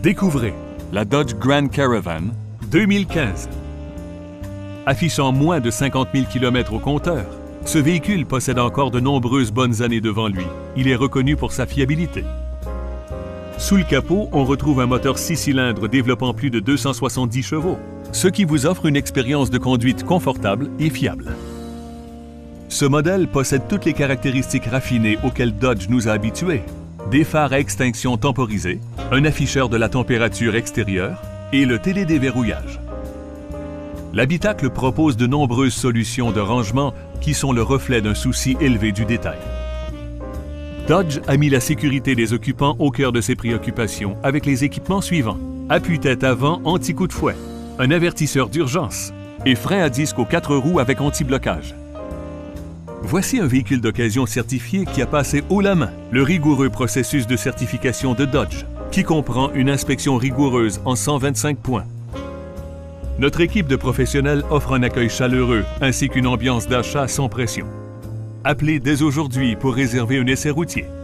Découvrez la Dodge Grand Caravan 2015. Affichant moins de 50 000 km au compteur, ce véhicule possède encore de nombreuses bonnes années devant lui. Il est reconnu pour sa fiabilité. Sous le capot, on retrouve un moteur 6 cylindres développant plus de 270 chevaux, ce qui vous offre une expérience de conduite confortable et fiable. Ce modèle possède toutes les caractéristiques raffinées auxquelles Dodge nous a habitués. Des phares à extinction temporisée, un afficheur de la température extérieure et le télédéverrouillage. L'habitacle propose de nombreuses solutions de rangement qui sont le reflet d'un souci élevé du détail. Dodge a mis la sécurité des occupants au cœur de ses préoccupations avec les équipements suivants. Appuie-tête avant anti-coup de fouet, un avertisseur d'urgence et frein à disque aux 4 roues avec anti-blocage. Voici un véhicule d'occasion certifié qui a passé haut la main le rigoureux processus de certification de Dodge, qui comprend une inspection rigoureuse en 125 points. Notre équipe de professionnels offre un accueil chaleureux ainsi qu'une ambiance d'achat sans pression. Appelez dès aujourd'hui pour réserver un essai routier.